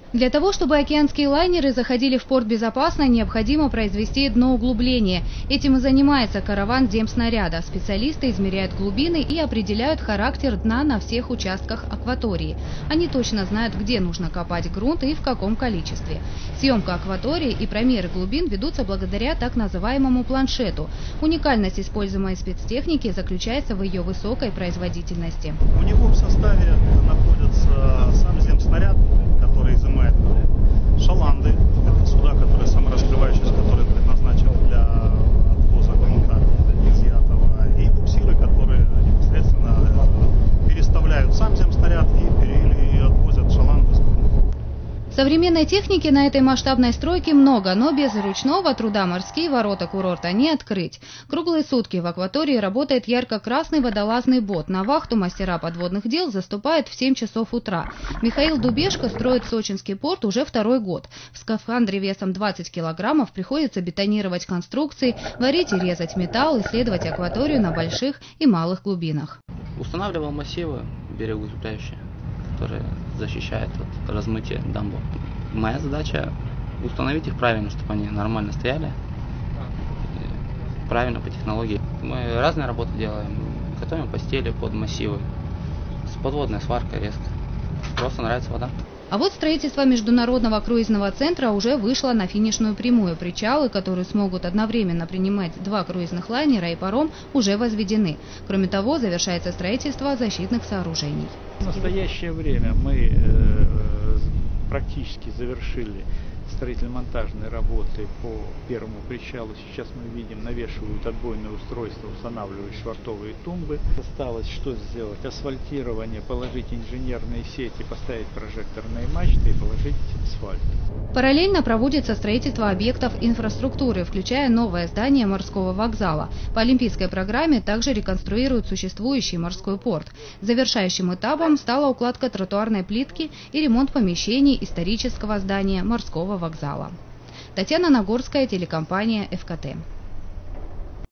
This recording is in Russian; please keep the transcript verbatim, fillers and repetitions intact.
Для того, чтобы океанские лайнеры заходили в порт безопасно, необходимо произвести дноуглубление. Этим и занимается караван Демснаряда. Специалисты измеряют глубины и определяют характер дна на всех участках акватории. Они точно знают, где нужно копать грунт и в каком количестве. Съемка акватории и промеры глубин ведутся благодаря так называемому планшету. Уникальность используемой спецтехники заключается в ее высокой производительности. У него в составе находится сам Демснаряд, который изымает шаланды, это суда, которые самораскрывающиеся, которые предназначены для отвоза грунта изъятого, и буксиры, которые непосредственно переставляют сам Демснаряд и, или отвозят шаланды с грунта. Современной техники на этой масштабной стройке много, но без ручного труда морские ворота курорта не открыть. Круглые сутки в акватории работает ярко-красный водолазный бот. На вахту мастера подводных дел заступают в семь часов утра. Михаил Дубешко строит сочинский порт уже второй год. В скафандре весом двадцать килограммов приходится бетонировать конструкции, варить и резать металл, исследовать акваторию на больших и малых глубинах. Устанавливал массивы берегоукрепляющие, которые защищают от размытия дамбы. Моя задача установить их правильно, чтобы они нормально стояли, правильно по технологии. Мы разные работы делаем, готовим постели под массивы, с подводной сваркой, резко. Просто нравится вода. А вот строительство международного круизного центра уже вышло на финишную прямую. Причалы, которые смогут одновременно принимать два круизных лайнера и паром, уже возведены. Кроме того, завершается строительство защитных сооружений. В настоящее время мы э, практически завершили строительно-монтажные работы по первому причалу. Сейчас мы видим, навешивают отбойные устройства, устанавливают швартовые тумбы. Осталось что сделать? Асфальтирование, положить инженерные сети, поставить прожекторные мачты и положить асфальт. Параллельно проводится строительство объектов инфраструктуры, включая новое здание морского вокзала. По олимпийской программе также реконструируют существующий морской порт. Завершающим этапом стала укладка тротуарной плитки и ремонт помещений исторического здания морского вокзала. Татьяна Нагорская, телекомпания эф ка тэ.